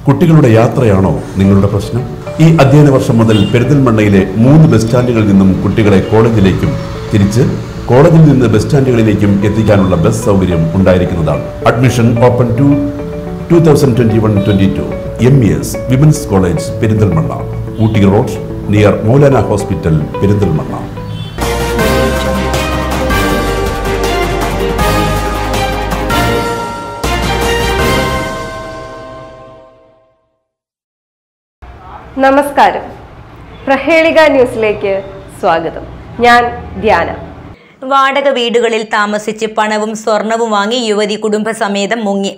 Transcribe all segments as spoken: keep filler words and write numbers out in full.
കുട്ടികളുടെ യാത്രയാണോ നിങ്ങളുടെ പ്രശ്നം? ഈ അധ്യയന വർഷം മുതൽ പെരിന്തൽമണ്ണയിലെ മൂന്ന് ബസ് സ്റ്റാൻഡുകളിൽ നിന്നും കുട്ടികളെ കോളേജിലേക്കും തിരിച്ച് കോളേജിൽ നിന്ന് ബസ് സ്റ്റാൻഡുകളിലേക്കും എത്തിക്കാനുള്ള ബസ് സൗകര്യം ഉണ്ടായിരിക്കുന്നതാണ്. Admission open to two thousand twenty one twenty two M E S women's college Perinthalmanna, Ooty road near Maulana hospital Perinthalmanna. നമസ്കാരം, പ്രഹേളിക ന്യൂസിലേക്ക് സ്വാഗതം. ഞാൻ ധ്യാന. വാടക വീടുകളിൽ താമസിച്ച് പണവും സ്വർണവും വാങ്ങി യുവതി കുടുംബസമേതം മുങ്ങി.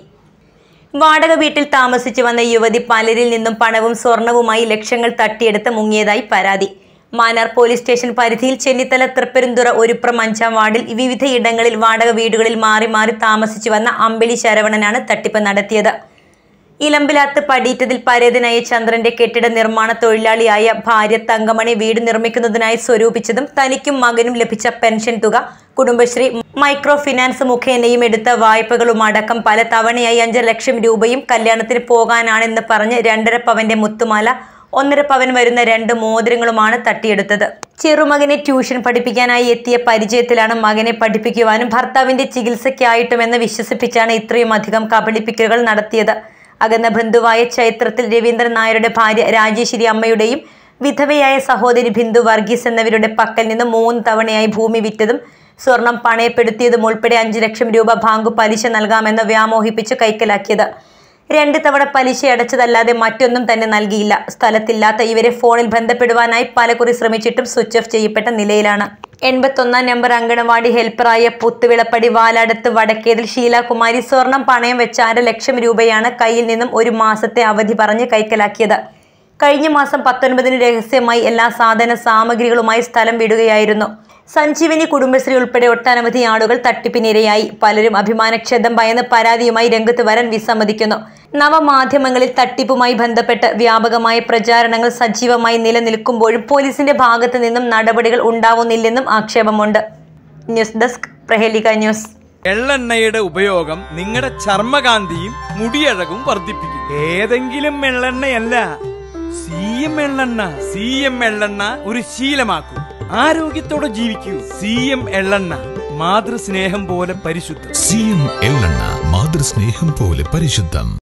വാടക വീട്ടിൽ താമസിച്ച് വന്ന യുവതി പലരിൽ നിന്നും പണവും സ്വർണവുമായി ലക്ഷങ്ങൾ തട്ടിയെടുത്ത് മുങ്ങിയതായി പരാതി. മാന്നാർ പോലീസ് സ്റ്റേഷൻ പരിധിയിൽ ചെന്നിത്തല തൃപ്പരുന്തുറ ഒരുപ്രം അഞ്ചാം വാർഡിൽ വിവിധയിടങ്ങളിൽ വാടക വീടുകളിൽ മാറി മാറി താമസിച്ചു വന്ന അമ്പിളി ശരവണനാണ് തട്ടിപ്പ് നടത്തിയത്. ഇലമ്പിലാത്ത് പടീറ്റതിൽ പരേതനായ ചന്ദ്രന്റെ കെട്ടിട നിർമ്മാണ തൊഴിലാളിയായ ഭാര്യ തങ്കമണി വീട് നിർമ്മിക്കുന്നതിനായി സ്വരൂപിച്ചതും തനിക്കും മകനും ലഭിച്ച പെൻഷൻ തുക, കുടുംബശ്രീ മൈക്രോ ഫിനാൻസ് മുഖേനയും എടുത്ത വായ്പകളും അടക്കം പല തവണയായി അഞ്ചര ലക്ഷം രൂപയും കല്യാണത്തിന് പോകാനാണെന്ന് പറഞ്ഞ് രണ്ടര പവന്റെ മുത്തുമാല, ഒന്നര പവൻ വരുന്ന രണ്ട് മോതിരങ്ങളുമാണ് തട്ടിയെടുത്തത്. ചെറുമകനെ ട്യൂഷൻ പഠിപ്പിക്കാനായി എത്തിയ പരിചയത്തിലാണ് മകനെ പഠിപ്പിക്കുവാനും ഭർത്താവിന്റെ ചികിത്സയ്ക്കായിട്ടുമെന്ന് വിശ്വസിപ്പിച്ചാണ് ഇത്രയും അധികം കബളിപ്പിക്കലുകൾ നടത്തിയത്. അകന്ന ബന്ധുവായ ചൈത്രത്തിൽ രവീന്ദ്രൻ നായരുടെ ഭാര്യ രാജേശ്വരി അമ്മയുടെയും വിധവയായ സഹോദരി ബിന്ദു വർഗീസ് എന്നിവരുടെ പക്കൽ നിന്ന് മൂന്ന് തവണയായി ഭൂമി വിറ്റതും സ്വർണം പണയപ്പെടുത്തിയതും ഉൾപ്പെടെ അഞ്ചു ലക്ഷം രൂപ ബാങ്ക് പലിശ നൽകാമെന്ന് വ്യാമോഹിപ്പിച്ച് കൈക്കലാക്കിയത്. രണ്ട് തവണ പലിശ അടച്ചതല്ലാതെ മറ്റൊന്നും തന്നെ നൽകിയില്ല. സ്ഥലത്തില്ലാത്ത ഇവരെ ഫോണിൽ ബന്ധപ്പെടുവാനായി പലകുറി ശ്രമിച്ചിട്ടും സ്വിച്ച് ഓഫ് ചെയ്യപ്പെട്ട നിലയിലാണ്. എൺപത്തൊന്നാം നമ്പർ അങ്കണവാടി ഹെൽപ്പറായ പുത്തുവിളപ്പടി വാലാടത്ത് വടക്കേതിൽ ഷീലാകുമാരി സ്വർണം പണയം വെച്ച അര ലക്ഷം രൂപയാണ് കയ്യിൽ നിന്നും ഒരു മാസത്തെ അവധി പറഞ്ഞ് കൈക്കലാക്കിയത്. കഴിഞ്ഞ മാസം പത്തൊൻപതിന് രഹസ്യമായി എല്ലാ സാധന സാമഗ്രികളുമായി സ്ഥലം വിടുകയായിരുന്നു. സഞ്ജീവനി കുടുംബശ്രീ ഉൾപ്പെടെ ഒട്ടനവധി ആളുകൾ തട്ടിപ്പിനിരയായി. പലരും അഭിമാനക്ഷതം ഭയന്ന് പരാതിയുമായി രംഗത്ത് വരാൻ വിസമ്മതിക്കുന്നു. നവമാധ്യമങ്ങളിൽ തട്ടിപ്പുമായി ബന്ധപ്പെട്ട് വ്യാപകമായ പ്രചാരണങ്ങൾ സജീവമായി നിലനിൽക്കുമ്പോഴും പോലീസിന്റെ ഭാഗത്തു നിന്നും നടപടികൾ ഉണ്ടാവുന്നില്ലെന്നും ആക്ഷേപമുണ്ട്. News desk, Prahelika news. എള്ളെണ്ണയുടെ ഉപയോഗം നിങ്ങളുടെ ചർമ്മകാന്തിയും മുടിയഴകും വർദ്ധിപ്പിക്കും. ഏതെങ്കിലും എള്ളെണ്ണയല്ല, സി എം എള്ളെണ്ണ. സി എം എള്ളെണ്ണ ഒരു ശീലമാക്കൂ, ആരോഗ്യത്തോടെ ജീവിക്കൂ. സി എം എള്ളെണ്ണ, മാതൃസ്നേഹം പോലെ പരിശുദ്ധം. സി എം എള്ളെണ്ണ, മാതൃസ്നേഹം പോലെ പരിശുദ്ധം.